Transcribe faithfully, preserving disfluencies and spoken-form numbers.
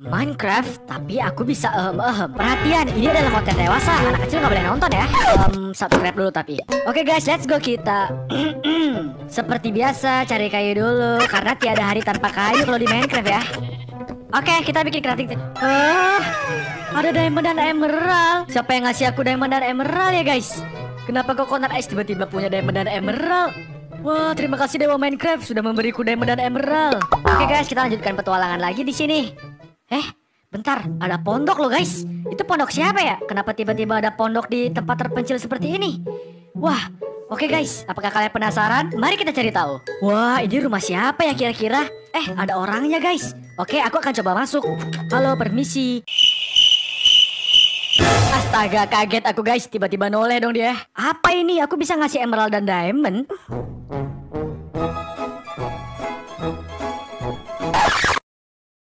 Minecraft, tapi aku bisa ehem ehem. Perhatian, ini adalah konten dewasa. Anak kecil nggak boleh nonton ya. Um, subscribe dulu tapi. Oke guys, let's go kita. Seperti biasa, cari kayu dulu karena tiada hari tanpa kayu kalau di Minecraft ya. Oke, kita bikin crafting. Ah, ada diamond dan emerald. Siapa yang ngasih aku diamond dan emerald ya guys? Kenapa Coconut Ice tiba-tiba punya diamond dan emerald? Wah, terima kasih Dewa Minecraft sudah memberiku diamond dan emerald. Oke guys, kita lanjutkan petualangan lagi di sini. Eh, bentar, ada pondok loh guys. Itu pondok siapa ya? Kenapa tiba-tiba ada pondok di tempat terpencil seperti ini? Wah, oke guys, apakah kalian penasaran? Mari kita cari tahu. Wah, ini rumah siapa ya kira-kira? Eh, ada orangnya guys. Oke, aku akan coba masuk. Halo, permisi. Astaga, kaget aku guys, tiba-tiba noleh dong dia. Apa ini? Aku bisa ngasih emerald dan diamond?